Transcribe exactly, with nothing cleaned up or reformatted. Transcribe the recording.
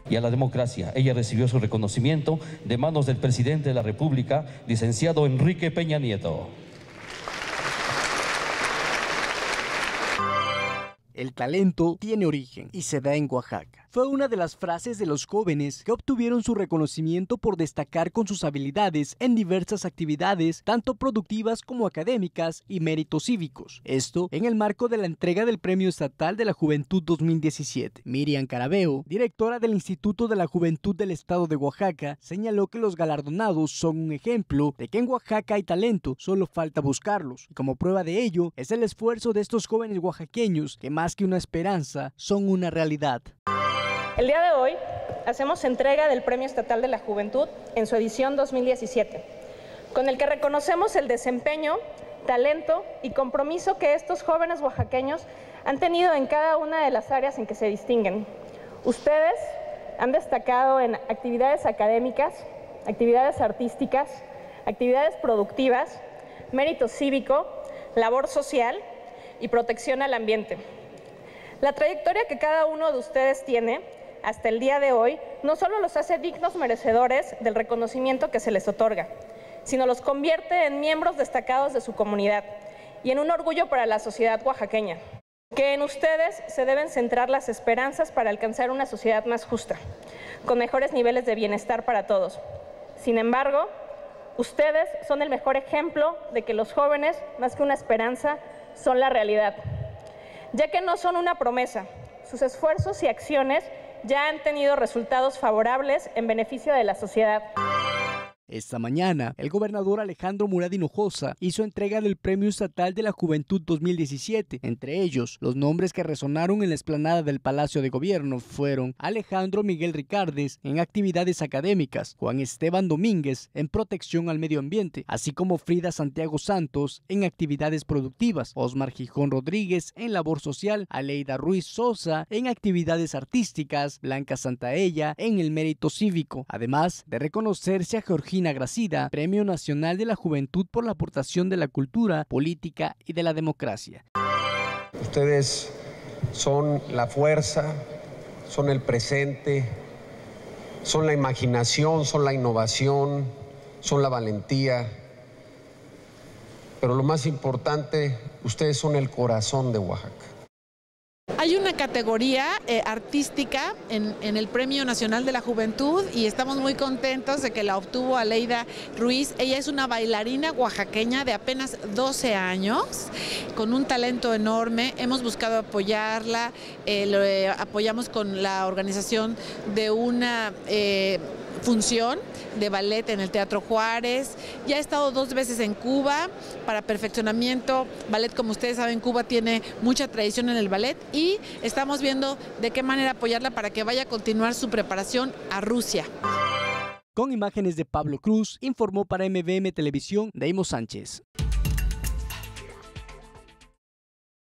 y a la democracia. Ella recibió su reconocimiento de manos del presidente de la República, licenciado Enrique Peña Nieto. El talento tiene origen y se da en Oaxaca. Fue una de las frases de los jóvenes que obtuvieron su reconocimiento por destacar con sus habilidades en diversas actividades, tanto productivas como académicas y méritos cívicos. Esto en el marco de la entrega del Premio Estatal de la Juventud dos mil diecisiete. Miriam Carabeo, directora del Instituto de la Juventud del Estado de Oaxaca, señaló que los galardonados son un ejemplo de que en Oaxaca hay talento, solo falta buscarlos. Y como prueba de ello es el esfuerzo de estos jóvenes oaxaqueños que más que una esperanza son una realidad. El día de hoy hacemos entrega del Premio Estatal de la Juventud en su edición dos mil diecisiete, con el que reconocemos el desempeño, talento y compromiso que estos jóvenes oaxaqueños han tenido en cada una de las áreas en que se distinguen. Ustedes han destacado en actividades académicas, actividades artísticas, actividades productivas, mérito cívico, labor social y protección al ambiente. La trayectoria que cada uno de ustedes tiene hasta el día de hoy no solo los hace dignos merecedores del reconocimiento que se les otorga, sino los convierte en miembros destacados de su comunidad y en un orgullo para la sociedad oaxaqueña. Que en ustedes se deben centrar las esperanzas para alcanzar una sociedad más justa, con mejores niveles de bienestar para todos. Sin embargo, ustedes son el mejor ejemplo de que los jóvenes, más que una esperanza, son la realidad, ya que no son una promesa. Sus esfuerzos y acciones ya han tenido resultados favorables en beneficio de la sociedad. Esta mañana, el gobernador Alejandro Murat Hinojosa hizo entrega del Premio Estatal de la Juventud dos mil diecisiete. Entre ellos, los nombres que resonaron en la explanada del Palacio de Gobierno fueron Alejandro Miguel Ricardes en actividades académicas, Juan Esteban Domínguez en protección al medio ambiente, así como Frida Santiago Santos en actividades productivas, Osmar Gijón Rodríguez en labor social, Aleida Ruiz Sosa en actividades artísticas, Blanca Santaella en el mérito cívico, además de reconocerse a Georgina Gracida, Premio Nacional de la Juventud por la aportación de la cultura, política y de la democracia. Ustedes son la fuerza, son el presente, son la imaginación, son la innovación, son la valentía, pero lo más importante, ustedes son el corazón de Oaxaca. Hay una categoría eh, artística en, en el Premio Nacional de la Juventud y estamos muy contentos de que la obtuvo Aleida Ruiz. Ella es una bailarina oaxaqueña de apenas doce años, con un talento enorme. Hemos buscado apoyarla, eh, lo eh, apoyamos con la organización de una eh, función de ballet en el Teatro Juárez. Ya ha estado dos veces en Cuba para perfeccionamiento. Ballet, como ustedes saben, Cuba tiene mucha tradición en el ballet y estamos viendo de qué manera apoyarla para que vaya a continuar su preparación a Rusia. Con imágenes de Pablo Cruz, informó para M V M Televisión Deimo Sánchez.